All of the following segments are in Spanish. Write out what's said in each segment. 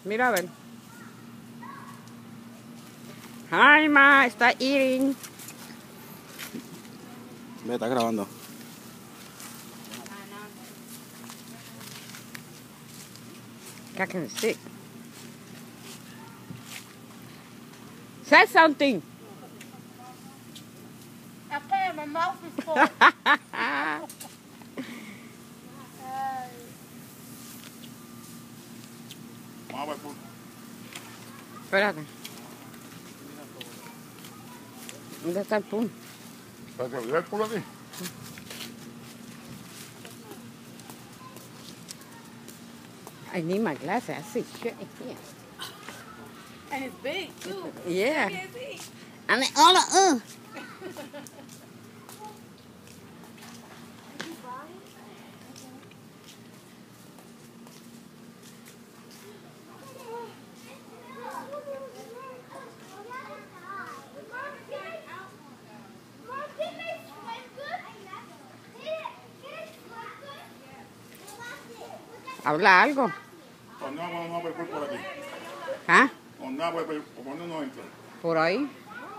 Mira a ver. Jaima está eating. Me está grabando. I can see. Say something. I can't, my mouth is full. Vamos a ver, Espérate. ¿Dónde está el pun? ¿para que vea el culo aquí? I need my glasses. I see shit in here. And it's big, too. Yeah. I can't see. And then all the Habla algo. ¿Dónde vamos a ver por aquí? ¿Ah? ¿Dónde vamos a ver? ¿Por dónde nos entra? Por ahí.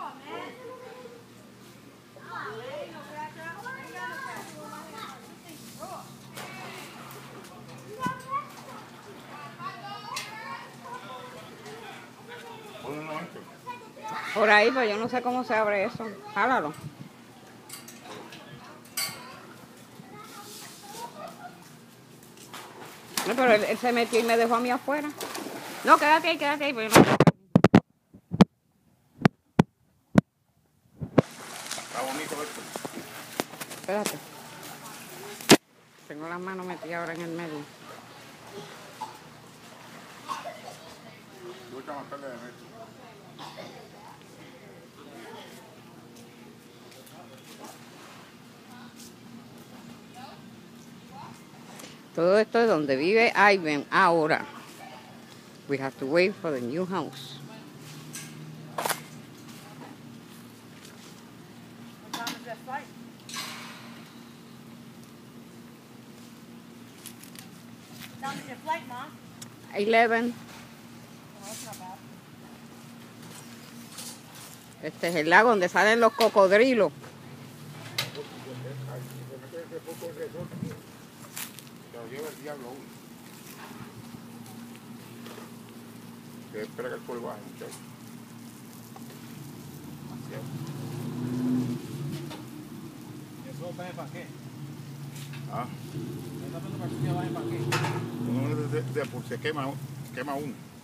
¿Por dónde nos entra? Por ahí, pero yo no sé cómo se abre eso. Jálalo. No, pero él se metió y me dejó a mí afuera. No, quédate ahí, pero yo no. Está bonito esto. Espérate. Tengo las manos metidas ahora en el medio. Yo voy a marcarle de metro. Todo esto es donde vive Ivan ahora. We have to wait for the new house. What time is that flight? What time is your flight, Mom? 11. Oh, that's not bad. Este es el lago donde salen los cocodrilos. Se lo lleva el diablo uno. Que espera que el culo baje, muchachos. ¿Eso va para qué? Ah, ¿Esta persona para qué? uno se quema uno.